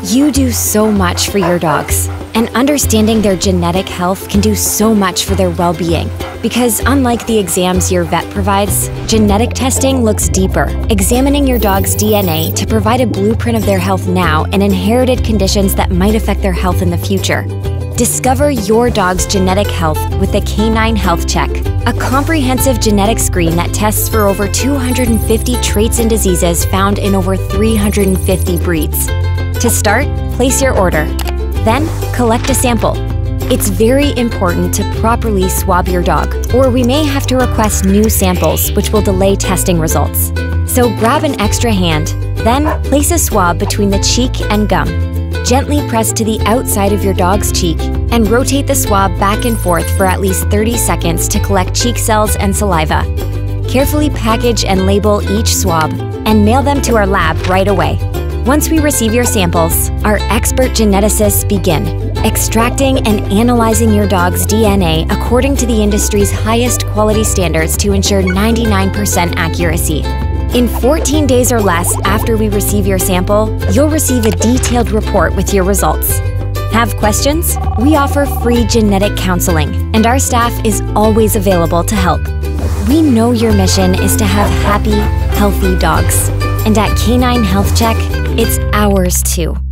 You do so much for your dogs, and understanding their genetic health can do so much for their well-being. Because unlike the exams your vet provides, genetic testing looks deeper, examining your dog's DNA to provide a blueprint of their health now and inherited conditions that might affect their health in the future. Discover your dog's genetic health with the Canine Health Check, a comprehensive genetic screen that tests for over 250 traits and diseases found in over 350 breeds. To start, place your order. Then, collect a sample. It's very important to properly swab your dog, or we may have to request new samples, which will delay testing results. So grab an extra hand, then place a swab between the cheek and gum. Gently press to the outside of your dog's cheek and rotate the swab back and forth for at least 30 seconds to collect cheek cells and saliva. Carefully package and label each swab and mail them to our lab right away. Once we receive your samples, our expert geneticists begin extracting and analyzing your dog's DNA according to the industry's highest quality standards to ensure 99% accuracy. In 14 days or less after we receive your sample, you'll receive a detailed report with your results. Have questions? We offer free genetic counseling, and our staff is always available to help. We know your mission is to have happy, healthy dogs. And at Canine Health Check, it's ours too.